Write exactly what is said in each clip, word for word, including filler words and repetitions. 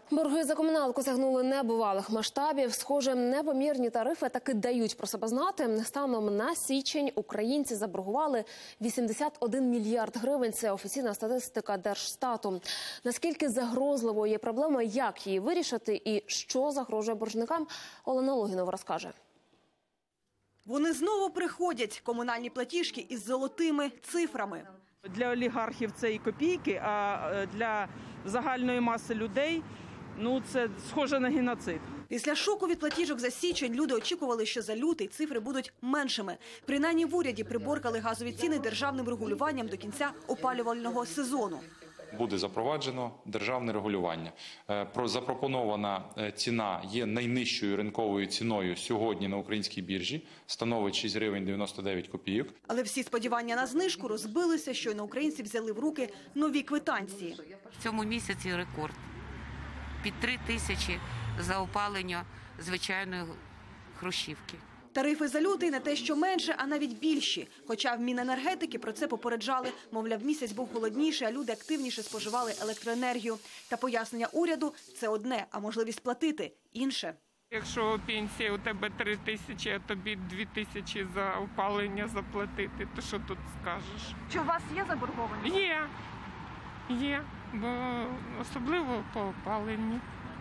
Борги за комуналку сягнули небувалих масштабів. Схоже, непомірні тарифи таки дають про себе знати. Станом на січень українці заборгували вісімдесят один мільярд гривень. Це офіційна статистика Держстату. Наскільки загрозливою є проблема, як її вирішити і що загрожує боржникам, Олена Логінова розкаже. Вони знову приходять, комунальні платіжки із золотими цифрами. Для олігархів це і копійки, а для загальної маси людей ну, це схоже на геноцид. Після шоку від платіжок за січень люди очікували, що за лютий цифри будуть меншими. Принаймні в уряді приборкали газові ціни державним регулюванням до кінця опалювального сезону. Буде запроваджено державне регулювання. Запропонована ціна є найнижчою ринковою ціною сьогодні на українській біржі, становить шість гривень дев'яносто дев'ять копійок. Але всі сподівання на знижку розбилися, щойно українці взяли в руки нові квитанції. В цьому місяці рекорд. Під три тисячі за опалення звичайної хрущівки. Тарифи за лютий не те, що менше, а навіть більші. Хоча в Міненергетики про це попереджали. Мовляв, місяць був холодніший, а люди активніше споживали електроенергію. Та пояснення уряду – це одне, а можливість платити – інше. Якщо пенсія у тебе три тисячі, а тобі дві тисячі за опалення заплатити, то що тут скажеш? Чи у вас є заборгованість? Є, є, бо особливо по опаленню.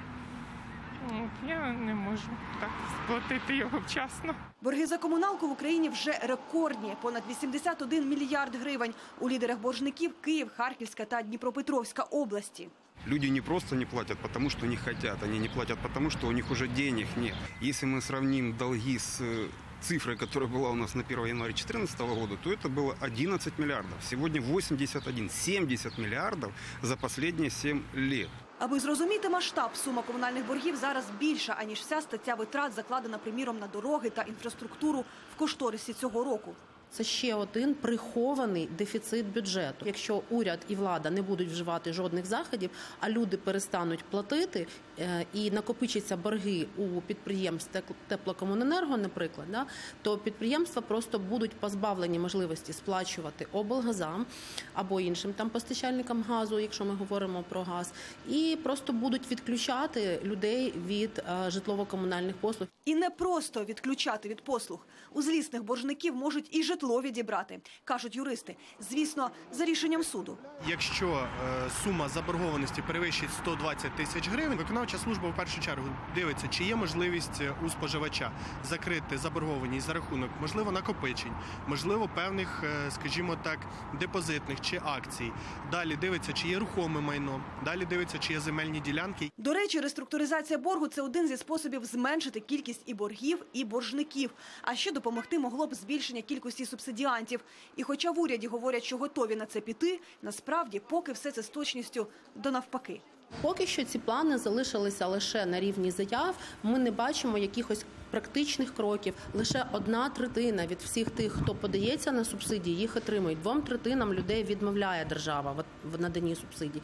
От, я не можу так сплатити його вчасно. Борги за комуналку в Україні вже рекордні – понад вісімдесят один мільярд гривень. У лідерах боржників – Київ, Харківська та Дніпропетровська області. Люди не просто не платят, потому что не хотят, они не платят, потому что у них уже денег нет. Если мы сравним долги с цифрой, которая была у нас на первое января две тысячи четырнадцатого года, то это было одиннадцать миллиардов. Сегодня восемьдесят один, семьдесят миллиардов за последние семь лет. Аби зрозуміти масштаб, сума комунальних боргів зараз більша, аніж вся стаття витрат, закладена, приміром, на дороги та інфраструктуру в кошторисі цього року. Це ще один прихований дефіцит бюджету. Якщо уряд і влада не будуть вживати жодних заходів, а люди перестануть платити і накопичаться борги у підприємств теплокомуненерго, наприклад, да, то підприємства просто будуть позбавлені можливості сплачувати облгазам або іншим там постачальникам газу, якщо ми говоримо про газ, і просто будуть відключати людей від житлово-комунальних послуг. І не просто відключати від послуг. У злісних боржників можуть і житло відібрати, кажуть юристи. Звісно, за рішенням суду. Якщо е, сума заборгованості перевищить сто двадцять тисяч гривень, виконавча служба в першу чергу дивиться, чи є можливість у споживача закрити заборгованість за рахунок, можливо, накопичень, можливо, певних, е, скажімо так, депозитних чи акцій. Далі дивиться, чи є рухоме майно, далі дивиться, чи є земельні ділянки. До речі, реструктуризація боргу – це один зі способів зменшити кількість і боргів, і боржників. А ще допомогти могло б збільшення кількості субсидіантів. І хоча в уряді говорять, що готові на це піти, насправді поки все це з точністю до навпаки. Поки що ці плани залишилися лише на рівні заяв. Ми не бачимо якихось практичних кроків. Лише одна третина від всіх тих, хто подається на субсидії, їх отримують. Двом третинам людей відмовляє держава в наданні субсидій.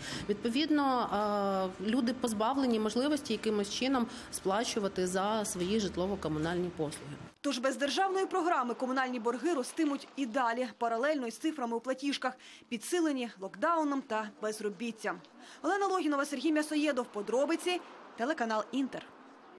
Відповідно, люди позбавлені можливості якимось чином сплачувати за свої житлово-комунальні послуги. Тож без державної програми комунальні борги ростимуть і далі, паралельно із цифрами у платіжках, підсилені локдауном та безробіттям. Олена Логінова, Сергій М'ясоєдов. Подробиці. Телеканал «Інтер».